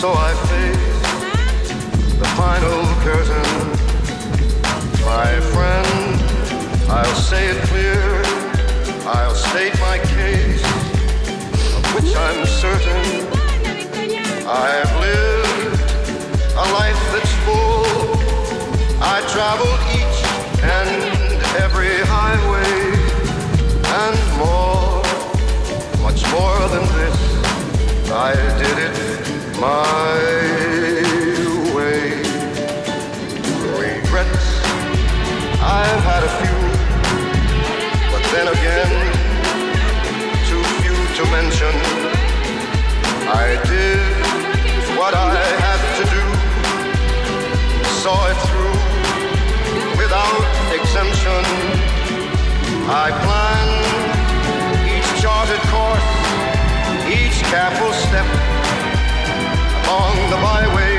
So I face the final curtain. My friend, I'll say it clear, I'll state my case, of which I'm certain. I've lived a life that's full. I traveled each and every highway, and more, much more than this, I did it my way. Regrets, I've had a few, but then again, too few to mention. I did what I had to do, saw it through without exemption. I planned each charted course, each careful step along the byway.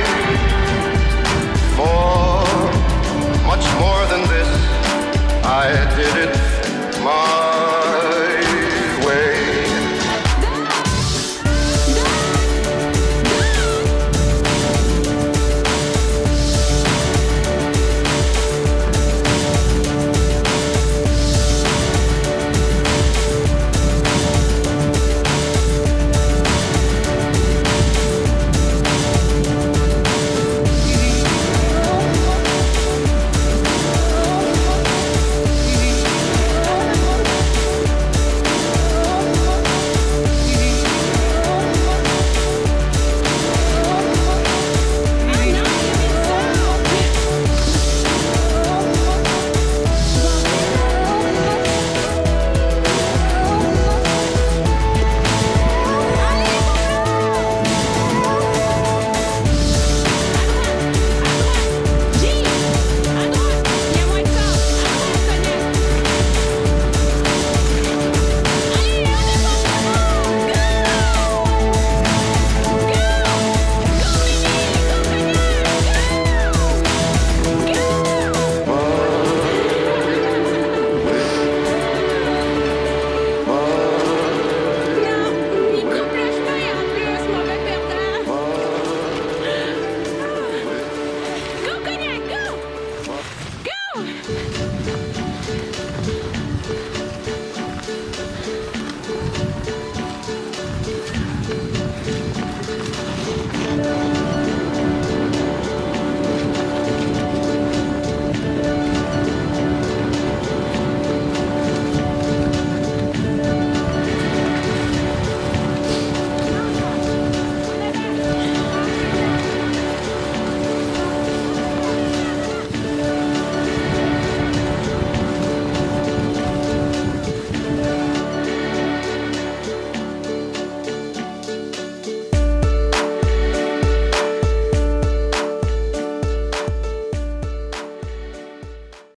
More, much more than this, I did it my